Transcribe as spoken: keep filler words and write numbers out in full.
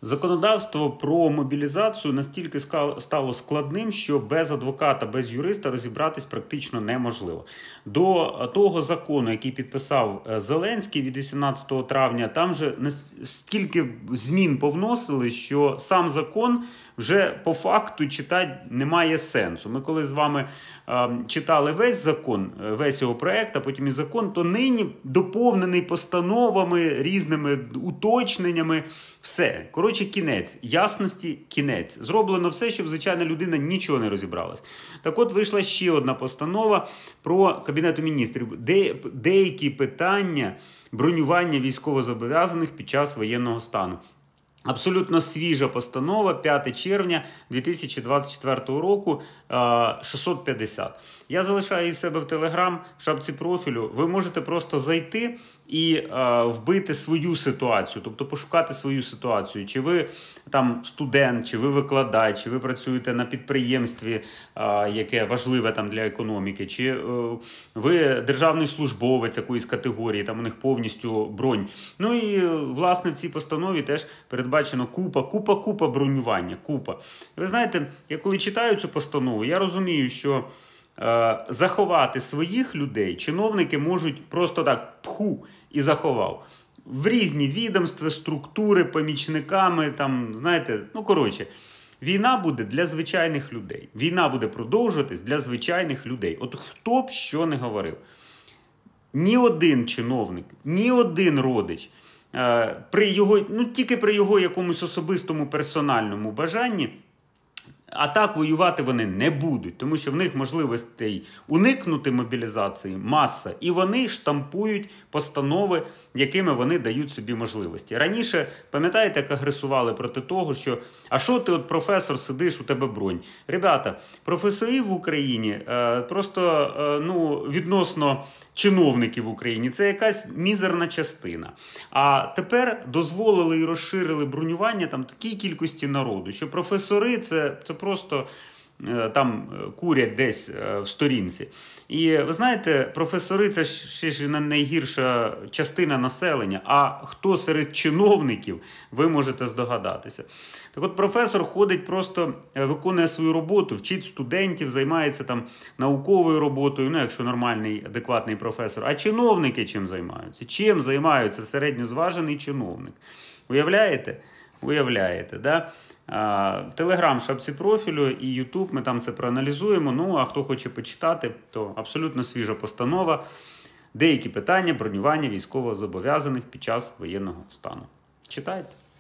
Законодавство про мобілізацію настільки стало складним, що без адвоката, без юриста розібратись практично неможливо. До того закону, який підписав Зеленський від вісімнадцятого травня, там вже стільки змін повносили, що сам закон вже по факту читати немає сенсу. Ми коли з вами е, читали весь закон, весь його проект, а потім і закон, то нині доповнений постановами, різними уточненнями. Все. Коротше, кінець. Ясності кінець. Зроблено все, щоб звичайна людина нічого не розібралась. Так от вийшла ще одна постанова про Кабінету міністрів. Де, деякі питання бронювання військовозобов'язаних під час воєнного стану. Абсолютно свіжа постанова, п'яте червня дві тисячі двадцять четвертого року, шістсот п'ятдесят. Я залишаю її себе в Телеграм, в шапці профілю. Ви можете просто зайти і е, вбити свою ситуацію, тобто пошукати свою ситуацію. Чи ви там студент, чи ви викладач, чи ви працюєте на підприємстві, е, яке важливе там для економіки, чи е, ви державний службовець якоїсь категорії, там у них повністю бронь. Ну і, власне, в цій постанові теж передбачено купа, купа, купа бронювання, купа. Ви знаєте, я коли читаю цю постанову, я розумію, що заховати своїх людей чиновники можуть просто так пху і заховав. В різні відомства, структури, помічниками, там, знаєте, ну, коротше, війна буде для звичайних людей. Війна буде продовжуватись для звичайних людей. От хто б що не говорив. Ні один чиновник, ні один родич, при його, ну, тільки при його якомусь особистому персональному бажанні, а так воювати вони не будуть, тому що в них можливостей уникнути мобілізації маса, і вони штампують постанови, якими вони дають собі можливості. Раніше, пам'ятаєте, як агресували проти того, що «а що ти, от професор, сидиш, у тебе бронь?» Ребята, професорів в Україні е, просто е, ну, відносно чиновників в Україні це якась мізерна частина. А тепер дозволили і розширили бронювання там такій кількості народу, що професори це, це просто е, там курять десь е, в сторінці. І ви знаєте, професори – це ще ж не найгірша частина населення, а хто серед чиновників, ви можете здогадатися. Так от професор ходить, просто виконує свою роботу, вчить студентів, займається там науковою роботою, ну якщо нормальний, адекватний професор. А чиновники чим займаються? Чим займаються середньозважений чиновник? Уявляєте? Уявляєте, да? Телеграм, шапці профілю і Ютуб, ми там це проаналізуємо. Ну, а хто хоче почитати, то абсолютно свіжа постанова. Деякі питання бронювання військовозобов'язаних під час воєнного стану. Читайте.